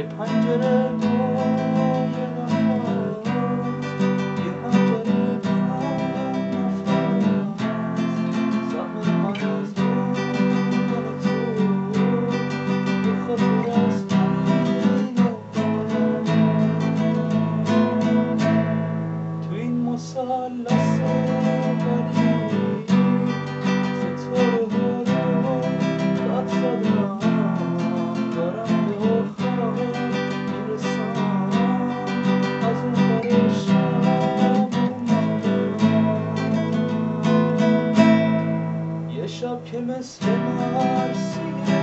یه پنجره با یه نفس، یه پنجره با نفس، زمان های از دیدن تو یه خاطر از همین نقاط. تو این مثلث غریب ستاره ها رو قد زدم، دارم به آخر میرسم، از اون ور شب اومدم. یه شب که مثل مرسیه